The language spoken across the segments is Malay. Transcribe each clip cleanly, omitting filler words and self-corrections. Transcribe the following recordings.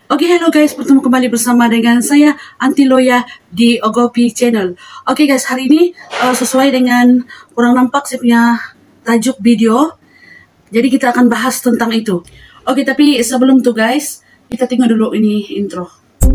Oke, hello guys, bertemu kembali bersama dengan saya Anti Loya di Ogopi Channel. Oke guys, hari ini sesuai dengan kurang nampak saya punya tajuk video, jadi kita akan bahas tentang itu. Oke, tapi sebelum itu guys, kita tengok dulu ini intro.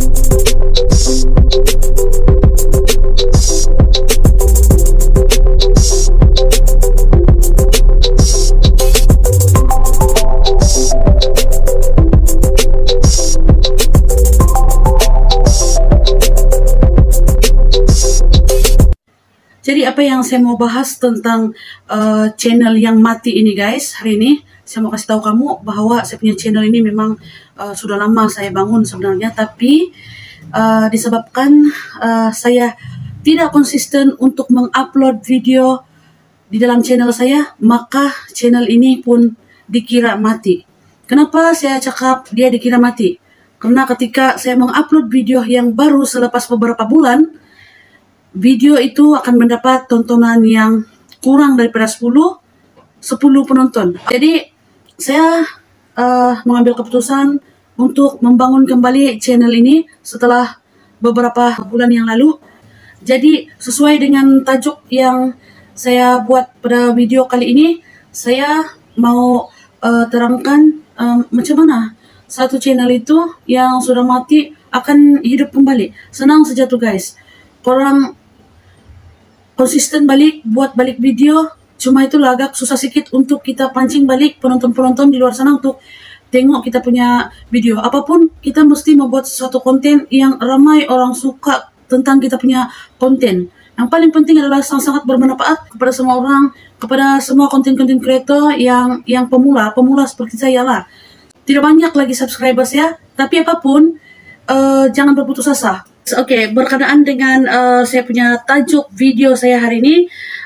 Jadi apa yang saya mau bahas tentang channel yang mati ini guys, hari ini saya mau kasih tahu kamu bahwa saya punya channel ini memang sudah lama saya bangun sebenarnya, tapi disebabkan saya tidak konsisten untuk mengupload video di dalam channel saya, maka channel ini pun dikira mati. Kenapa saya cakap dia dikira mati? Karena ketika saya mengupload video yang baru selepas beberapa bulan, video itu akan mendapat tontonan yang kurang daripada 10 penonton. Jadi saya mengambil keputusan untuk membangun kembali channel ini setelah beberapa bulan yang lalu. Jadi sesuai dengan tajuk yang saya buat pada video kali ini, saya mau terangkan macam mana satu channel itu yang sudah mati akan hidup kembali. Senang saja tuh guys. Korang konsisten buat balik video, cuma itulah agak susah sedikit untuk kita pancing balik penonton-penonton di luar sana untuk tengok kita punya video. Apapun kita mesti membuat sesuatu konten yang ramai orang suka tentang kita punya konten. Yang paling penting adalah sangat-sangat bermanfaat kepada semua orang, kepada semua konten-konten kreator yang pemula seperti saya lah. Tidak banyak lagi subscribers ya, tapi apapun jangan berputus asa. Oke, berkenaan dengan saya punya tajuk video saya hari ini,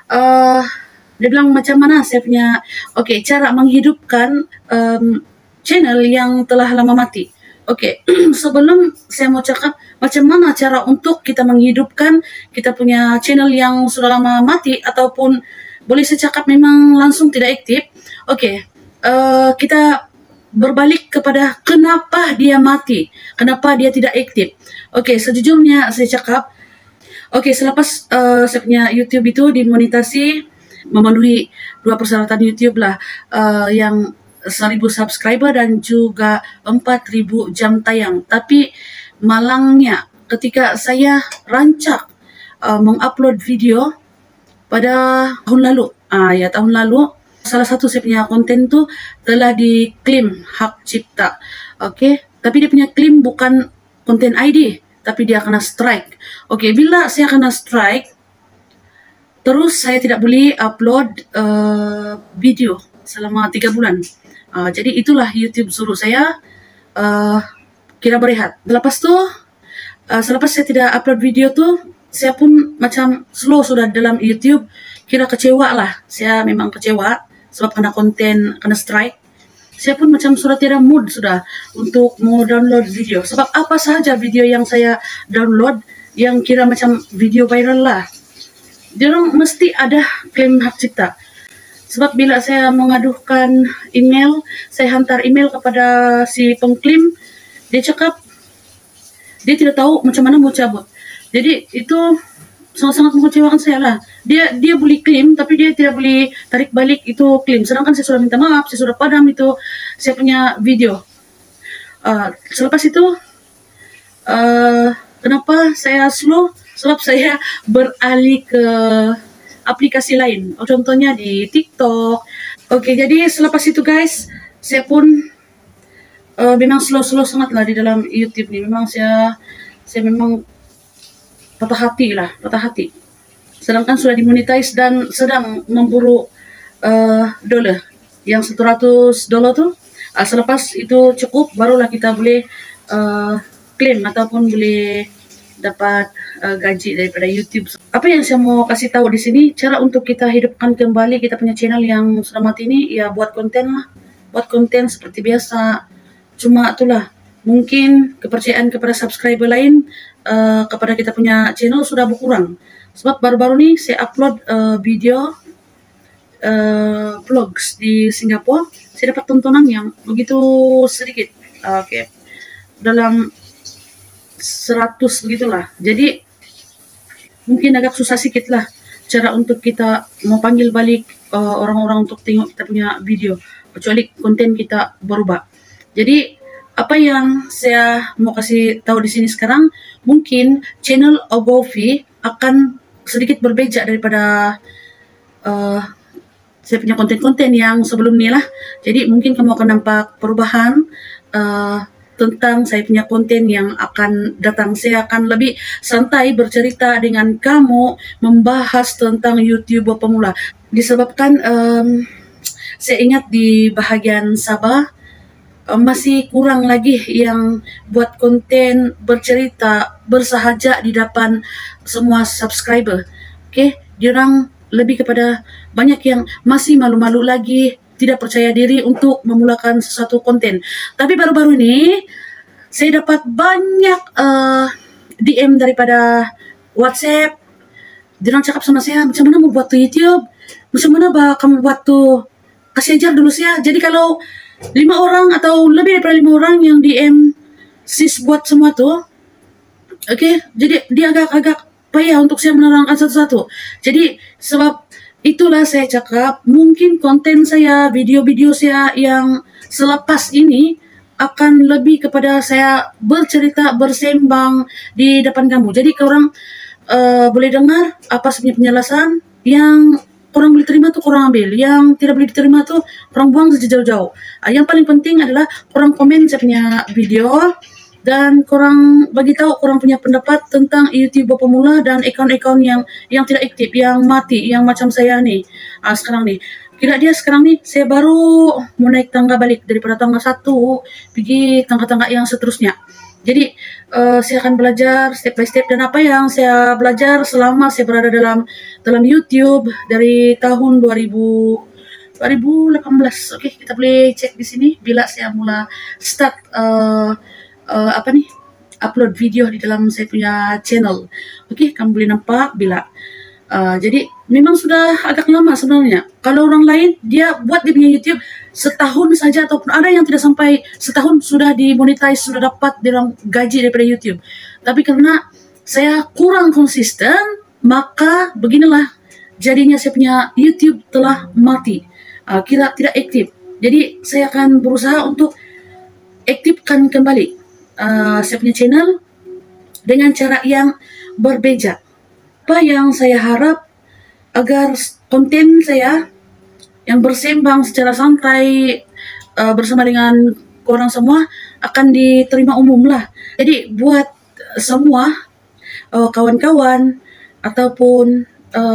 dia bilang macam mana saya punya cara menghidupkan channel yang telah lama mati. Sebelum saya mau cakap macam mana cara untuk kita menghidupkan kita punya channel yang sudah lama mati, ataupun boleh saya cakap memang langsung tidak aktif. Kita berbalik kepada kenapa dia mati, kenapa dia tidak aktif. Sejujurnya saya cakap, selepas saya punya YouTube itu dimonetasi, memenuhi 2 persyaratan YouTube lah, yang 1000 subscriber dan juga 4000 jam tayang. Tapi malangnya ketika saya rancak mengupload video pada tahun lalu, tahun lalu, salah satu saya punya konten tu telah diklaim hak cipta. Tapi dia punya klaim bukan konten ID, tapi dia kena strike. Bila saya kena strike, terus saya tidak boleh upload video selama 3 bulan. Jadi itulah YouTube suruh saya kira berehat. Lepas tu, selepas saya tidak upload video tu, saya pun macam slow sudah dalam YouTube. Kira kecewa lah. Saya memang kecewa sebab kena konten, kena strike. Saya pun macam sudah tidak mood sudah untuk mau download video. Sebab apa sahaja video yang saya download yang kira macam video viral lah, dia orang mesti ada klaim hak cipta. Sebab bila saya mengadukan email, saya hantar email kepada si pengklaim, dia cakap dia tidak tahu macam mana mau cabut. Jadi itu sangat-sangat mengecewakan saya lah. Dia boleh klaim, tapi dia tidak boleh tarik balik itu klaim. Sedangkan saya sudah minta maaf, saya sudah padam itu saya punya video. Selepas itu, kenapa saya slow? Sebab saya beralih ke aplikasi lain. Contohnya di TikTok. Jadi selepas itu guys, saya pun memang slow sangat lah di dalam YouTube ni. Memang saya memang patah hati. Sedangkan sudah dimonetize dan sedang memburu dolar. Yang $100 tu. Selepas itu cukup, barulah kita boleh claim ataupun boleh dapat gaji daripada YouTube. Apa yang saya mau kasih tahu di sini, cara untuk kita hidupkan kembali kita punya channel yang sudah mati ini, ya buat konten lah. Buat konten seperti biasa. Cuma itulah, mungkin kepercayaan kepada subscriber lain kepada kita punya channel sudah berkurang. Sebab baru-baru ni saya upload video vlogs di Singapura, saya dapat tontonan yang begitu sedikit. dalam 100 begitulah. Jadi mungkin agak susah sedikit lah cara untuk kita mau panggil balik orang-orang untuk tengok kita punya video, kecuali konten kita berubah. Jadi apa yang saya mau kasih tahu di sini sekarang, mungkin channel Ogovi akan sedikit berbeda daripada saya punya konten-konten yang sebelum ini lah. Jadi mungkin kamu akan nampak perubahan tentang saya punya konten yang akan datang. Saya akan lebih santai bercerita dengan kamu, membahas tentang YouTuber pemula. Disebabkan saya ingat di bahagian Sabah masih kurang lagi yang buat konten bercerita bersahaja di depan semua subscriber. Okay, diorang lebih kepada banyak yang masih malu-malu lagi, tidak percaya diri untuk memulakan sesuatu konten. Tapi baru-baru ini saya dapat banyak DM daripada WhatsApp. Diorang cakap sama saya, macam mana mau buat tuh YouTube? Macam mana kamu buat tuh? Kasih ajar dulu saya. Jadi kalau 5 orang atau lebih daripada 5 orang yang DM sis buat semua tuh, okay, jadi dia agak payah untuk saya menerangkan satu-satu. Jadi sebab itulah saya cakap, mungkin konten saya, video-video saya yang selepas ini akan lebih kepada saya bercerita, bersembang di depan kamu. Jadi korang boleh dengar apa sebenarnya penjelasan yang korang boleh terima tuh korang ambil, yang tidak boleh diterima tuh korang buang sejauh-jauh. Yang paling penting adalah korang komen saya punya video dan korang bagi tahu korang punya pendapat tentang YouTuber pemula dan akaun-akaun yang tidak aktif, yang mati, yang macam saya nih sekarang nih. Kira dia sekarang nih saya baru mau naik tangga balik daripada tangga 1 pergi tangga-tangga yang seterusnya. Jadi saya akan belajar step by step, dan apa yang saya belajar selama saya berada dalam YouTube dari tahun 2018. Oke, kita boleh cek di sini bila saya mula start upload video di dalam saya punya channel. Oke, kamu boleh nampak bila jadi memang sudah agak lama sebenarnya. Kalau orang lain dia buat dia punya YouTube setahun saja, ataupun ada yang tidak sampai setahun sudah dimonetize, sudah dapat dia gaji daripada YouTube. Tapi karena saya kurang konsisten, maka beginilah jadinya saya punya YouTube telah mati, kira tidak aktif. Jadi saya akan berusaha untuk aktifkan kembali saya punya channel dengan cara yang berbeda. Apa yang saya harap agar konten saya yang bersembang secara santai bersama dengan orang semua akan diterima umum lah. Jadi buat semua kawan-kawan ataupun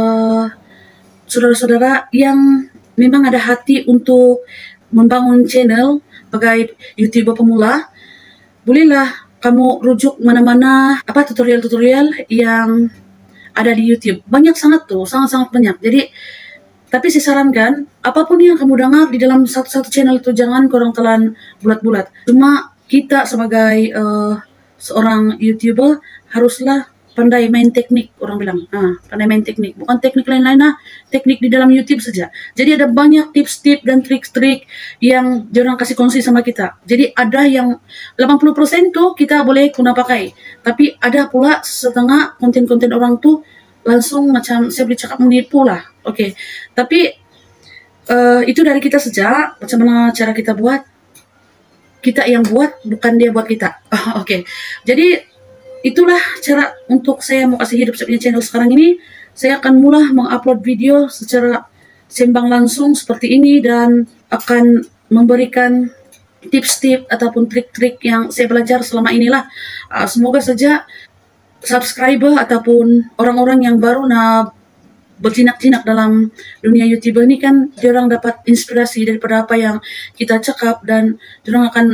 saudara-saudara yang memang ada hati untuk membangun channel sebagai YouTuber pemula, bolehlah kamu rujuk mana-mana tutorial-tutorial yang ada di YouTube. Banyak sangat tuh, sangat-sangat banyak. Jadi, tapi saya sarankan, apapun yang kamu dengar di dalam satu channel itu, jangan korang telan bulat-bulat. Cuma kita sebagai seorang YouTuber haruslah pandai main teknik, orang bilang. Pandai main teknik. Bukan teknik lain-lain lah, teknik di dalam YouTube saja. Jadi ada banyak tips-tips dan trik-trik yang diorang kasih kongsi sama kita. Jadi ada yang 80% tuh kita boleh guna pakai. Tapi ada pula setengah konten-konten orang tuh langsung macam saya boleh cakap menipu lah. Oke. Tapi itu dari kita saja. Macam mana cara kita buat. Kita yang buat, bukan dia buat kita. Oke. Jadi itulah cara untuk saya mau kasih hidup saya punya channel sekarang ini. Saya akan mula mengupload video secara sembang langsung seperti ini, dan akan memberikan tips-tips ataupun trik-trik yang saya belajar selama inilah. Semoga saja subscriber ataupun orang-orang yang baru berjinak-jinak dalam dunia YouTuber ini kan, diorang dapat inspirasi daripada apa yang kita cakap, dan diorang akan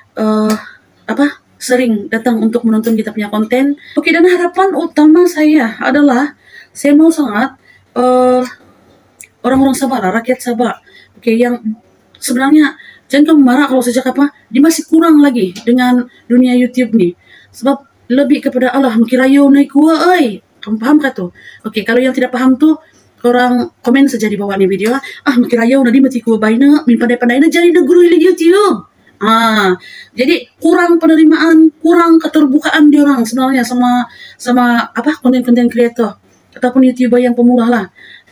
sering datang untuk menonton kita punya konten. Oke, dan harapan utama saya adalah saya mau sangat orang-orang Sabah, rakyat Sabah, oke, yang sebenarnya jangan kamu marah kalau saya cakap dia masih kurang lagi dengan dunia YouTube nih. Sebab lebih kepada Allah mengkirayo naik gua, kamu paham kah tuh? Oke, kalau yang tidak paham tuh korang komen saja di bawah nih video. Mengkirayo nadi mati gua baina, min pandai-pandai na jadi na guru di YouTube. Jadi kurang penerimaan, kurang keterbukaan dia orang sebenarnya sama apa konten-konten kreator ataupun YouTuber yang pemula lah.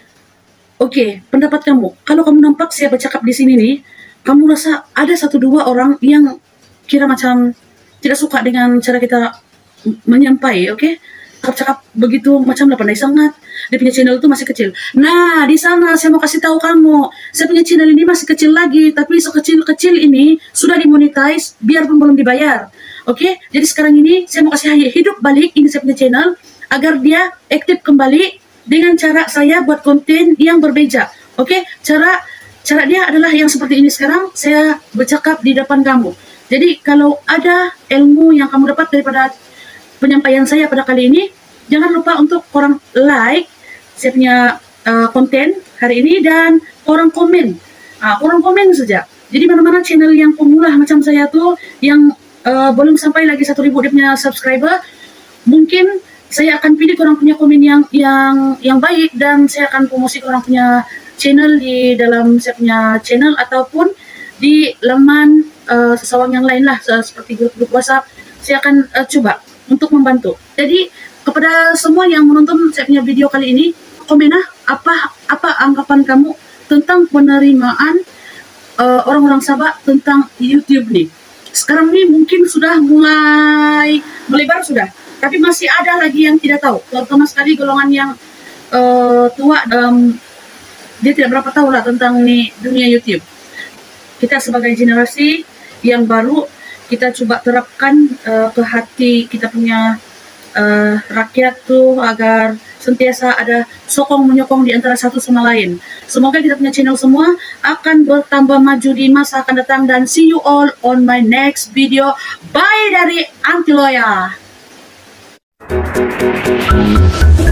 Oke, pendapat kamu. Kalau kamu nampak saya bercakap di sini nih, kamu rasa ada satu dua orang yang kira macam tidak suka dengan cara kita menyampaikan, oke? Cakap-cakap begitu macam lah pandai sangat. Dia punya channel itu masih kecil. Nah, di sana saya mau kasih tahu kamu, saya punya channel ini masih kecil lagi, tapi sekecil-kecil ini sudah dimonetize, biarpun belum dibayar. Oke? Jadi sekarang ini saya mau kasih hidup balik ini saya punya channel agar dia aktif kembali dengan cara saya buat konten yang berbeda. Oke? Cara dia adalah yang seperti ini sekarang saya bercakap di depan kamu. Jadi kalau ada ilmu yang kamu dapat daripada penyampaian saya pada kali ini, jangan lupa untuk korang like saya punya konten hari ini dan korang komen. Korang komen saja. Jadi mana-mana channel yang pemula macam saya tuh yang belum sampai lagi 1.000 dia punya subscriber, mungkin saya akan pilih orang punya komen yang baik dan saya akan promosi orang punya channel di dalam saya punya channel ataupun di laman sesawang yang lain lah seperti grup WhatsApp. Saya akan coba untuk membantu. Jadi kepada semua yang menonton saya punya video kali ini, komen apa anggapan kamu tentang penerimaan orang-orang Sabah tentang YouTube nih. Sekarang nih mungkin sudah mulai melebar sudah. Tapi masih ada lagi yang tidak tahu, terutama sekali golongan yang tua, dia tidak berapa tahu lah tentang dunia YouTube. Kita sebagai generasi yang baru, kita coba terapkan ke hati kita punya rakyat tuh agar sentiasa ada sokong-menyokong di antara satu sama lain. Semoga kita punya channel semua akan bertambah maju di masa akan datang dan see you all on my next video. Bye dari Antiloya.